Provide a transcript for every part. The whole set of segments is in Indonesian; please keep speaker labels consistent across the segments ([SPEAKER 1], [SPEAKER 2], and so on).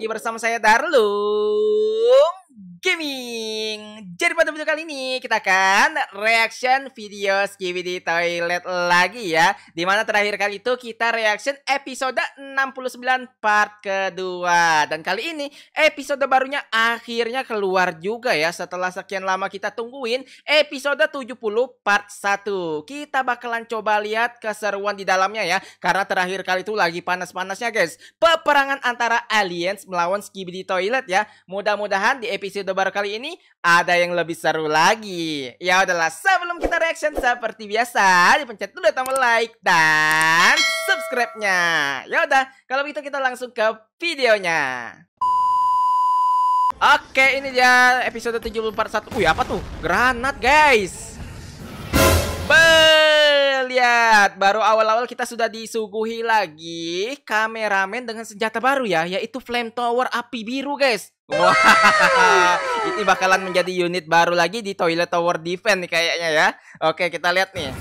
[SPEAKER 1] lagi bersama saya Darlung Gaming. Jadi pada video kali ini kita akan reaction video Skibidi Toilet lagi ya. Dimana terakhir kali itu kita reaction episode 69 part kedua. Dan kali ini episode barunya akhirnya keluar juga ya. Setelah sekian lama kita tungguin episode 70 part 1. Kita bakalan coba lihat keseruan di dalamnya ya. Karena terakhir kali itu lagi panas-panasnya guys. Peperangan antara aliens melawan Skibidi Toilet ya. Mudah-mudahan di episode baru kali ini ada yang lebih seru lagi. Ya udahlah, sebelum kita reaction seperti biasa, dipencet dulu tombol like dan subscribe-nya. Ya udah, kalau begitu kita langsung ke videonya. Oke, ini dia episode 70 part 1. Wih, apa tuh? Granat, guys. Lihat, baru awal-awal kita sudah disuguhi lagi kameramen dengan senjata baru ya, yaitu flamethrower api biru, guys. Wah, ini bakalan menjadi unit baru lagi di Toilet Tower Defense nih kayaknya ya. Oke, kita lihat nih.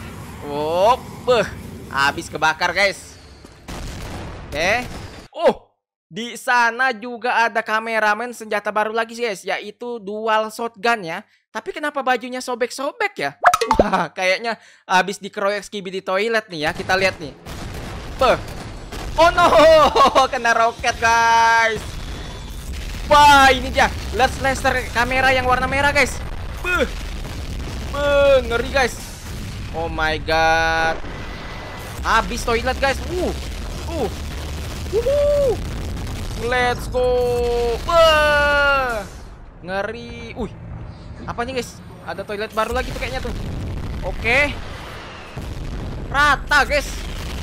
[SPEAKER 1] Habis kebakar, guys. Oke. Di sana juga ada kameramen senjata baru lagi, guys, yaitu dual shotgun ya. Tapi kenapa bajunya sobek-sobek ya? Wah, kayaknya habis dikeroyok Skibidi Toilet nih ya. Kita lihat nih. Oh no, kena roket, guys. Wah, ini dia laser kamera yang warna merah, guys. Ngeri, guys. Oh my god. Habis toilet, guys. Let's go. Ngeri. Apa nih, guys? Ada toilet baru lagi tuh kayaknya tuh. Oke. Rata, guys.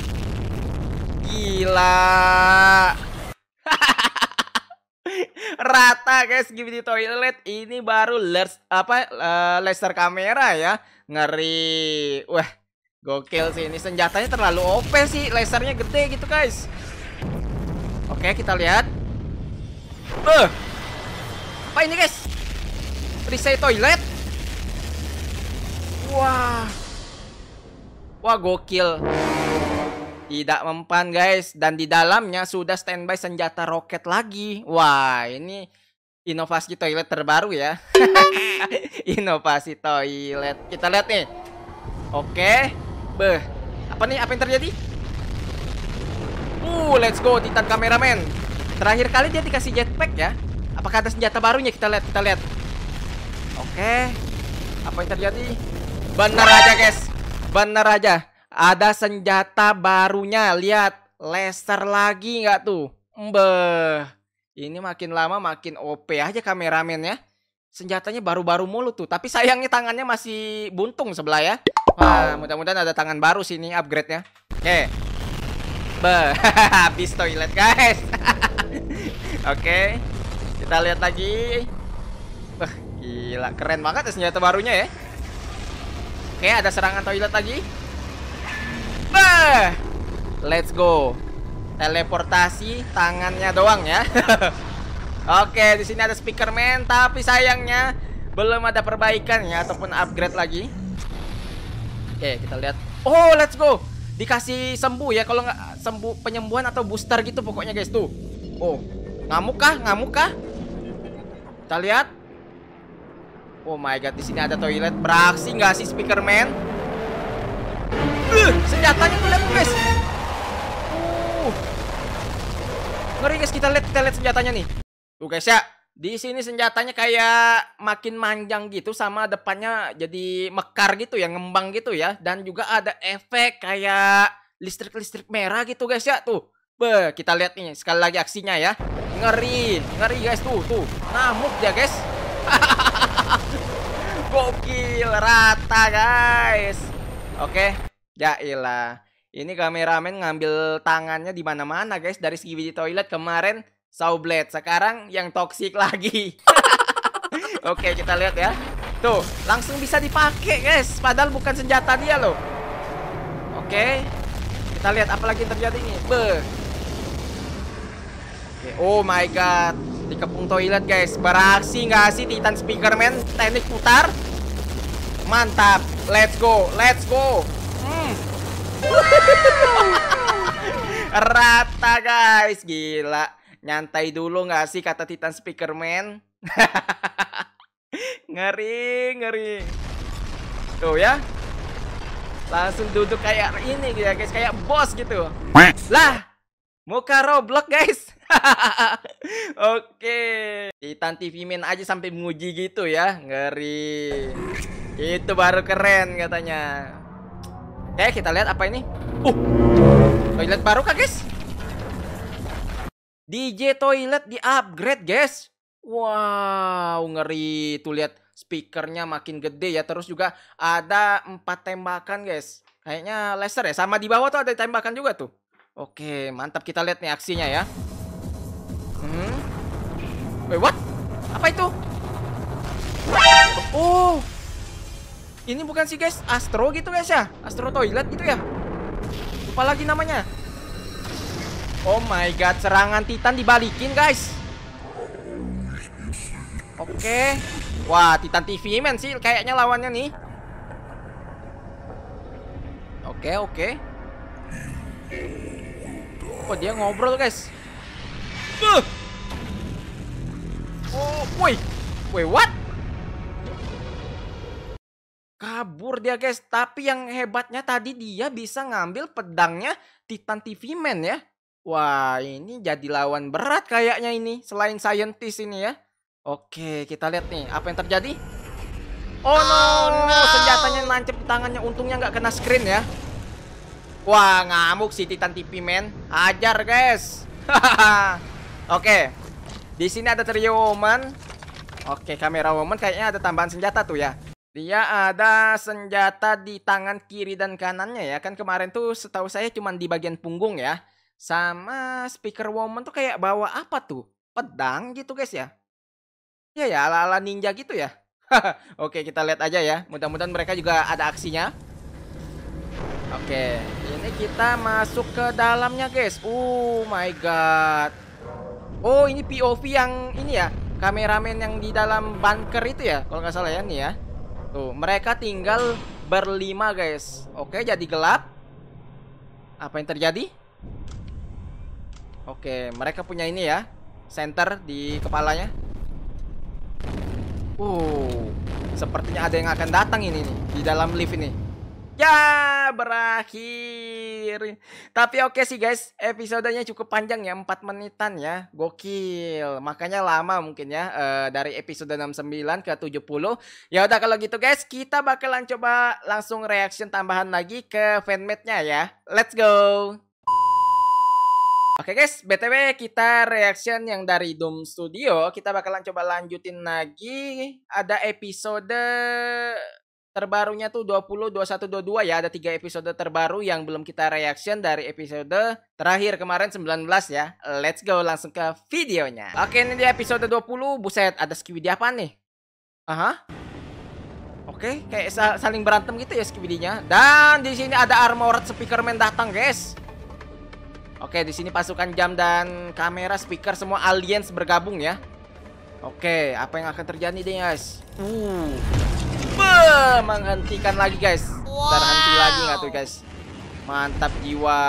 [SPEAKER 1] Gila. Rata, guys, Skibidi Toilet. Ini baru laser kamera ya. Ngeri. Wah, gokil sih. Ini senjatanya terlalu OP sih. Lasernya gede gitu, guys. Oke, kita lihat. Apa ini, guys? Perisai toilet. Wah, gokil. Tidak mempan, guys. Dan di dalamnya sudah standby senjata roket lagi. Wah, ini inovasi toilet terbaru ya. Inovasi toilet. Kita lihat nih. Oke. Apa nih? Apa yang terjadi? Let's go, Titan kameramen. Terakhir kali dia dikasih jetpack ya. Apakah ada senjata barunya? Kita lihat. Oke. Apa yang terjadi? Benar aja, guys. Benar aja. Ada senjata barunya. Lihat, laser lagi nggak tuh? Ini makin lama makin OP aja kameramen ya. Senjatanya baru-baru mulu tuh. Tapi sayangnya tangannya masih buntung sebelah ya. Wah, mudah-mudahan ada tangan baru sini upgrade-nya. Oke. Habis toilet, guys. Oke. Kita lihat lagi. Gila, keren banget ya senjata barunya ya. Oke, ada serangan toilet lagi. Let's go. Teleportasi tangannya doang ya. Oke, di sini ada speakerman, tapi sayangnya belum ada perbaikan ya ataupun upgrade lagi. Oke, kita lihat. Let's go. Dikasih sembuh ya, kalau nggak sembuh penyembuhan atau booster gitu pokoknya, guys tuh. Ngamuk kah? Kita lihat. Oh my god, di sini ada toilet. Beraksi nggak sih speakerman? Senjatanya tuh, lihat guys. Ngeri, guys. Kita lihat senjatanya nih. Tuh, guys ya. Di sini senjatanya kayak makin manjang gitu, sama depannya jadi mekar gitu ya, ngembang gitu ya. Dan juga ada efek kayak listrik merah gitu, guys ya. Tuh. Kita lihat nih sekali lagi aksinya ya. Ngeri guys, tuh. Ngamuk dia, guys. Gokil, rata, guys. Oke. Yailah. Ini kameramen ngambil tangannya di mana-mana, guys. Dari Skibidi Toilet kemarin Sawblade, sekarang yang toksik lagi. Oke, kita lihat ya. Tuh, langsung bisa dipakai, guys. Padahal bukan senjata dia loh. Oke. Kita lihat apa lagi yang terjadi nih. Oh my god. Dikepung toilet, guys. Beraksi nggak sih Titan Speakerman? Teknik putar. Mantap. Let's go. Rata, guys. Gila. Nyantai dulu nggak sih kata Titan Speakerman? Ngeri, ngeri. Tuh ya. Langsung duduk kayak ini ya guys, kayak bos gitu. Lah, muka Roblox guys. Oke. Titan TV Man aja sampai menguji gitu ya. Ngeri. Itu baru keren katanya. Oke, kita lihat apa ini. Toilet baru kah guys? DJ toilet di upgrade guys. Wow, ngeri. Tuh lihat speakernya makin gede ya. Terus juga ada 4 tembakan guys. Kayaknya laser ya. Sama di bawah tuh ada tembakan juga tuh. Oke, mantap. Kita lihat nih aksinya ya. Wait, what? Apa itu? Oh, ini bukan sih guys, Astro gitu guys ya. Astro toilet gitu ya. Lupa lagi namanya. Oh my god, serangan Titan dibalikin guys. Oke. Wah, Titan TV Man sih kayaknya lawannya nih. Oke. Oh, dia ngobrol guys. Oh, woi, what? Kabur dia guys. Tapi yang hebatnya tadi dia bisa ngambil pedangnya Titan TV Man ya. Wah, ini jadi lawan berat kayaknya ini. Selain scientist ini ya. Oke, kita lihat nih apa yang terjadi. Oh no, senjatanya nancep di tangannya. Untungnya nggak kena screen ya. Wah, ngamuk si Titan TV Man. Hajar guys. Oke, di sini ada trio woman. Oke, kamera woman kayaknya ada tambahan senjata tuh ya. Dia ada senjata di tangan kiri dan kanannya ya. Kan kemarin tuh setahu saya cuma di bagian punggung ya. Sama speaker woman tuh kayak bawa apa tuh? Pedang gitu guys ya. Ya ya, ala-ala ninja gitu ya. Oke, kita lihat aja ya. Mudah-mudahan mereka juga ada aksinya. Oke, ini kita masuk ke dalamnya guys. Oh my god. Oh, ini POV yang ini ya. Kameramen yang di dalam bunker itu ya. Kalau nggak salah ya nih ya. Tuh, mereka tinggal berlima guys. Oke, jadi gelap. Apa yang terjadi? Oke, mereka punya ini ya. Center di kepalanya. Sepertinya ada yang akan datang ini nih di dalam lift ini. Ya, berakhir. Tapi oke sih guys, episodenya cukup panjang ya, 4 menitan ya. Gokil. Makanya lama mungkin ya, dari episode 69 ke 70. Ya udah kalau gitu guys, kita bakalan coba langsung reaction tambahan lagi ke fanmade-nya ya. Let's go. Oke guys, BTW kita reaction yang dari Doom Studio. Kita bakalan coba lanjutin lagi. Ada episode terbarunya tuh 20, 21, 22 ya. Ada 3 episode terbaru yang belum kita reaction dari episode terakhir kemarin 19 ya. Let's go langsung ke videonya. Oke, ini di episode 20. Buset, ada Skibidi apa nih? Aha. Oke, kayak saling berantem gitu ya Skibidinya. Dan di sini ada Armored Speakerman datang, guys. Oke, di sini pasukan jam dan kamera speaker semua aliens bergabung ya. Oke, apa yang akan terjadi nih, guys? Menghentikan lagi, guys. Terhenti lagi nggak tuh, guys? Mantap jiwa.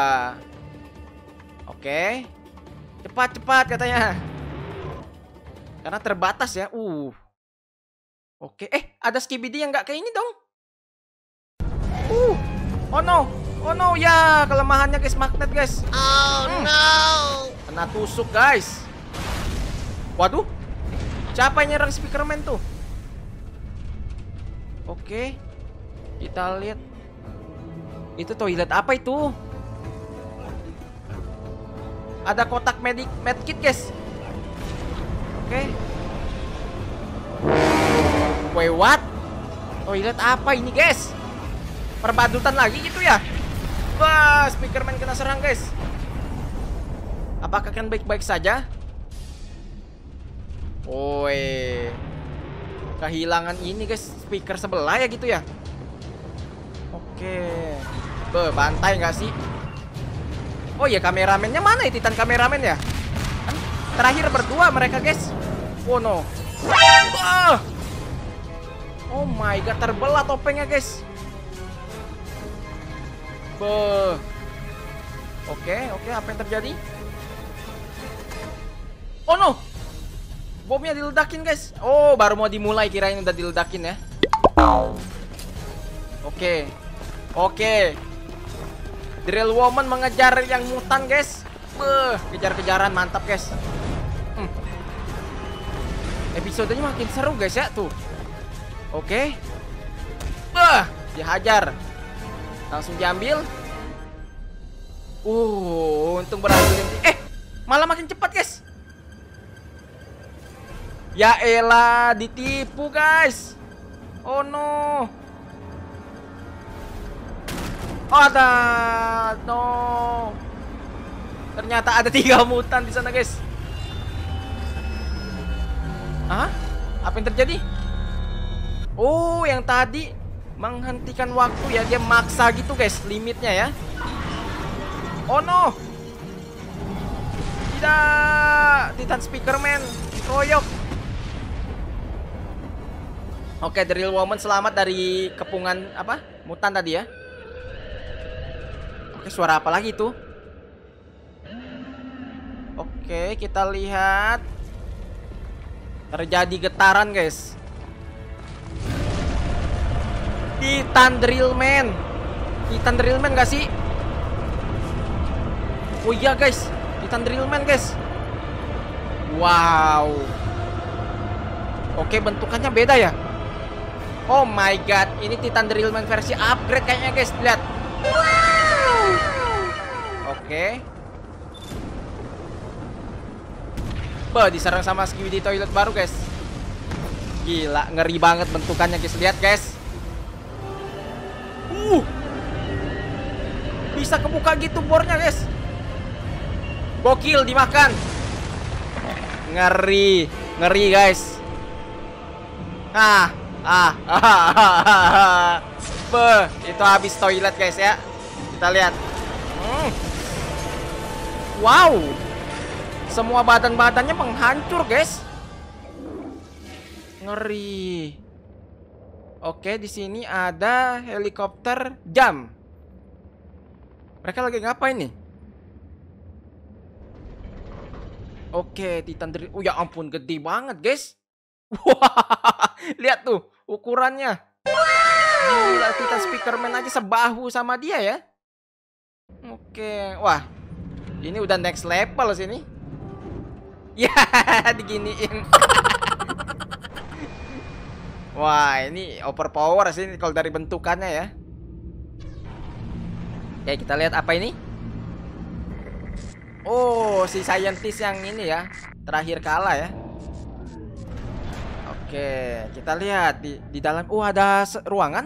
[SPEAKER 1] Oke. Cepat-cepat katanya. Karena terbatas ya. Oke, ada Skibidi yang nggak kayak ini dong. Oh no. Oh no, ya kelemahannya guys, magnet guys.
[SPEAKER 2] Oh no.
[SPEAKER 1] Kena tusuk guys. Waduh, siapa yang nyerang Speakerman tuh? Oke, kita lihat. Itu toilet apa itu? Ada kotak medkit guys. Oke. Wait, what? Toilet apa ini guys? Perbadutan lagi gitu ya? Wah, Speakerman kena serang guys. Apakah akan baik-baik saja? Woi, kehilangan ini guys, speaker sebelah ya gitu ya. Oke. Bantai nggak sih? Oh iya, kameramennya mana ya? Titan kameramen ya? Kan terakhir berdua mereka guys. Oh no. Oh my god, terbelah topengnya guys. Oke, apa yang terjadi? Oh no. Bomnya diledakin guys. Oh baru mau dimulai, kirain udah diledakin ya. Oke. Oke. Drill Woman mengejar yang mutan guys. Kejar-kejaran mantap guys. Episodenya makin seru guys ya tuh. Oke. Dihajar. Langsung diambil. Untung berhasil. Malah makin cepat guys. Ya elah, ditipu guys. Oh no. Ada no. Ternyata ada 3 mutan di sana guys. Hah? Apa yang terjadi? Oh, yang tadi menghentikan waktu ya, dia maksa gitu guys limitnya ya. Oh no. Tidak, Titan Speakerman dikeroyok. Oke, Drill Woman selamat dari kepungan apa? Mutan tadi ya. Oke, suara apa lagi tuh? Oke, kita lihat. Terjadi getaran, guys. Titan Drillman. Titan Drillman gak sih? Oh iya, guys. Titan Drillman, guys. Wow. Oke, bentukannya beda ya. Oh my god, ini Titan Drillman versi upgrade kayaknya guys, lihat. Wow. Oke. Diserang sama Skibidi Toilet baru guys. Gila, ngeri banget bentukannya guys, lihat guys. Bisa kebuka gitu bornya guys. Gokil, dimakan. Ngeri, ngeri guys. Itu habis toilet guys ya. Kita lihat. Wow. Semua badan-badannya menghancur guys. Ngeri. Oke, di sini ada helikopter jam. Mereka lagi ngapain nih? Oke, Titan Drill. Oh ya ampun, gede banget guys. Wah, lihat tuh ukurannya. Gila, Titan Speakerman aja sebahu sama dia ya. Oke, wah. Ini udah next level sini. Ya, diginiin. Wah, ini overpower sih kalau dari bentukannya ya. Oke, kita lihat apa ini. Oh, si scientist yang ini ya, terakhir kalah ya. Oke, kita lihat di dalam. Ada ruangan.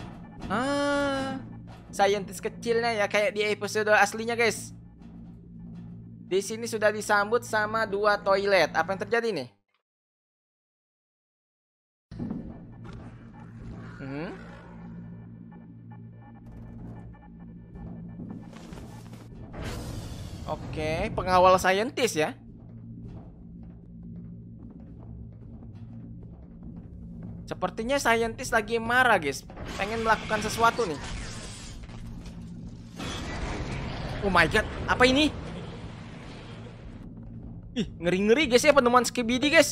[SPEAKER 1] Scientist kecilnya ya, kayak di episode aslinya guys. Di sini sudah disambut sama 2 toilet. Apa yang terjadi nih? Oke, pengawal scientist ya. Sepertinya scientist lagi marah guys, pengen melakukan sesuatu nih. Oh my god, apa ini? Ih, ngeri-ngeri guys ya penemuan Skibidi guys.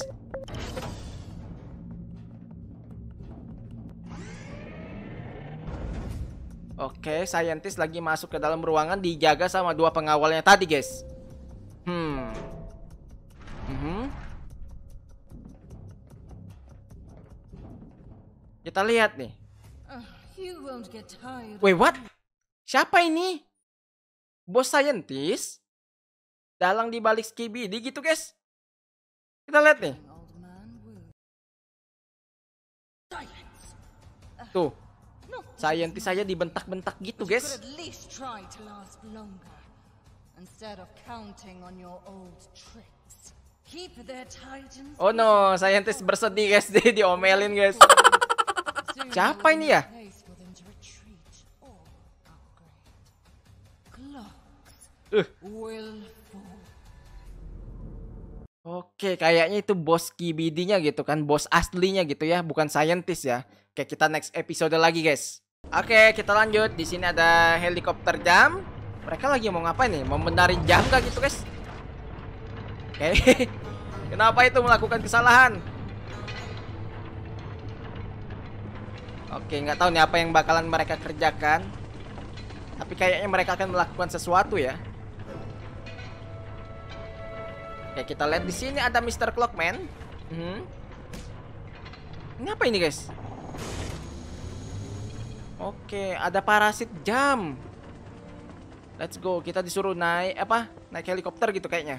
[SPEAKER 1] Oke, scientist lagi masuk ke dalam ruangan dijaga sama 2 pengawalnya tadi guys. Kita lihat nih. Wait, what? Siapa ini? Bos scientist? Dalang di balik Skibidi gitu guys. Kita lihat nih. Tuh. Scientist saya dibentak-bentak gitu guys. Oh no, scientist bersedih guys, dia diomelin guys. Siapa ini ya? Oke, kayaknya itu bos Skibidi-nya gitu kan, bos aslinya gitu ya, bukan scientist ya. Oke, kita next episode lagi guys. Oke, kita lanjut. Di sini ada helikopter jam. Mereka lagi mau ngapain nih? Mau benerin jam kah gitu guys? Oke. Kenapa itu melakukan kesalahan? Oke, nggak tahu nih apa yang bakalan mereka kerjakan. Tapi kayaknya mereka akan melakukan sesuatu ya. Oke, kita lihat di sini ada Mr. Clockman. Ini apa ini, guys? Oke, ada parasit jam. Let's go. Kita disuruh naik naik helikopter gitu kayaknya.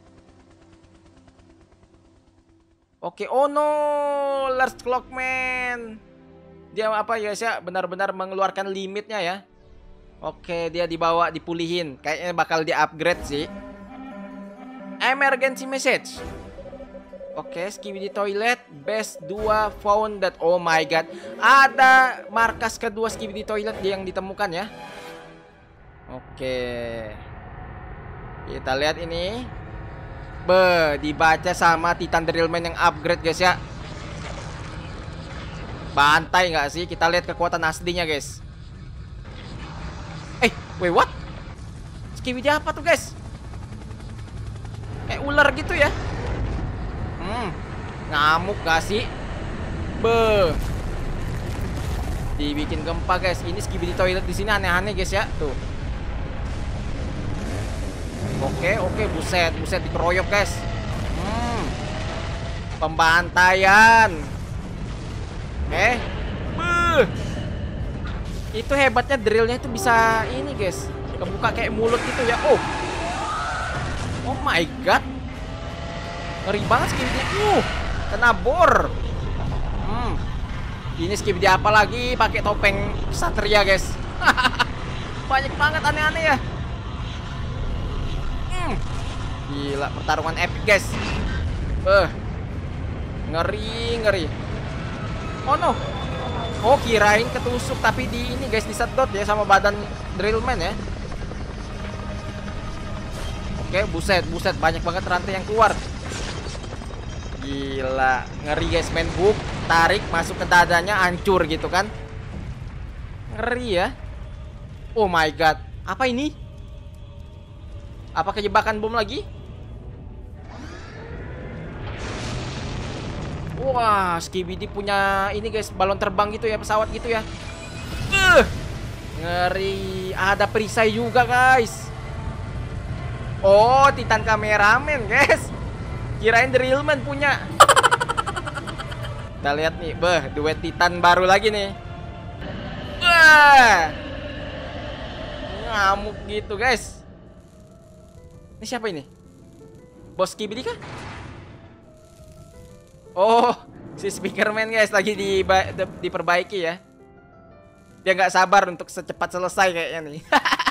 [SPEAKER 1] Oke, oh no, Last Clockman. Dia apa ya, guys ya? Benar-benar mengeluarkan limitnya ya. Oke, dia dibawa dipulihin. Kayaknya bakal di-upgrade sih. Emergency message. Oke, Skibidi Toilet Best 2 found that. Oh my god. Ada markas kedua Skibidi Toilet yang ditemukan ya. Oke. Kita lihat ini. Dibaca sama Titan Drillman yang upgrade, guys ya. Bantai nggak sih? Kita lihat kekuatan aslinya, guys. Wait, what? Skibidi apa tuh, guys? Kayak ular gitu ya. Ngamuk gak sih? Dibikin gempa, guys. Ini Skibidi Toilet di sini aneh-aneh, guys ya. Tuh. Oke, buset dikeroyok, guys. Pembantaian. Itu hebatnya drillnya itu bisa ini, guys. Kebuka kayak mulut gitu ya. Oh my god. Ngeri banget Skibidi. Kena bor. Ini Skibidi apa lagi? Pakai topeng satria, guys. Banyak banget aneh-aneh ya. Gila, pertarungan epic, guys. Ngeri. Oh no. Oh, kirain ketusuk tapi di ini, guys, disedot ya sama badan Drillman ya. Oke, buset banyak banget rantai yang keluar. Gila, ngeri, guys. Main hook, tarik masuk ke dadanya, hancur gitu kan. Ngeri ya. Oh my god. Apa ini? Apa kejebakan bom lagi? Wah, Skibidi punya ini, guys, balon terbang gitu ya, pesawat gitu ya. Ngeri. Ada perisai juga, guys. Oh, Titan kameramen, guys. Kirain Drillman punya. Kita lihat nih, duet Titan baru lagi nih. Ngamuk gitu, guys. Ini siapa ini? Bos Skibidi kah? Oh, si Speakerman, guys, lagi diperbaiki ya. Dia nggak sabar untuk secepat selesai kayaknya nih.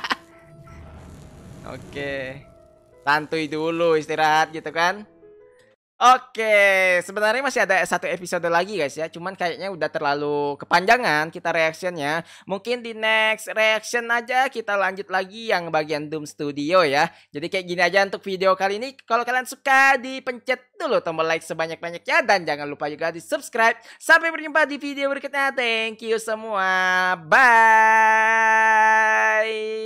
[SPEAKER 1] Oke. Santuy dulu, istirahat gitu kan. Oke, sebenarnya masih ada satu episode lagi, guys ya. Cuman kayaknya udah terlalu kepanjangan kita reactionnya. Mungkin di next reaction aja kita lanjut lagi yang bagian Doom Studio ya. Jadi kayak gini aja untuk video kali ini. Kalau kalian suka, dipencet dulu tombol like sebanyak-banyaknya. Dan jangan lupa juga di subscribe. Sampai berjumpa di video berikutnya. Thank you semua. Bye.